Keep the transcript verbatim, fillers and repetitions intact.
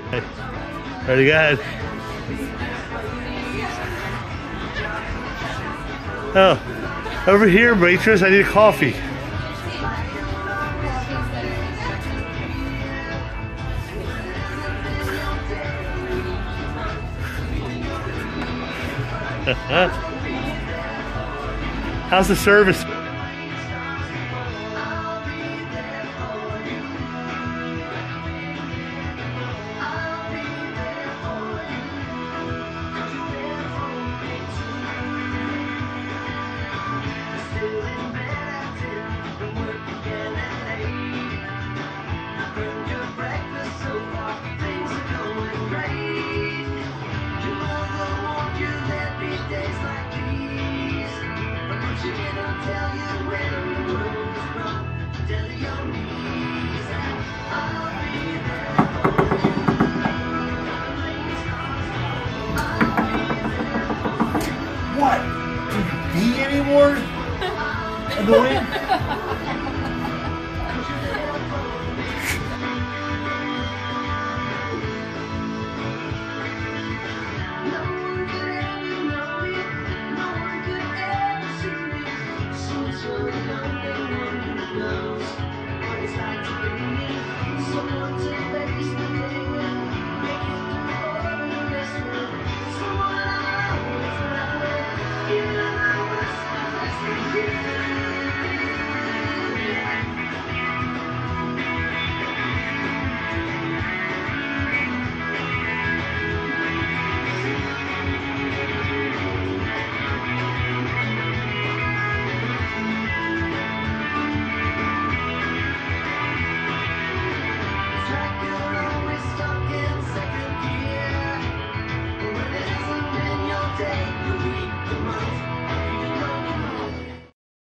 Pretty good. Oh, over here, waitress, I need a coffee. How's the service? What? Can you be any more annoying? Someone to face the day, make it through all the best. Someone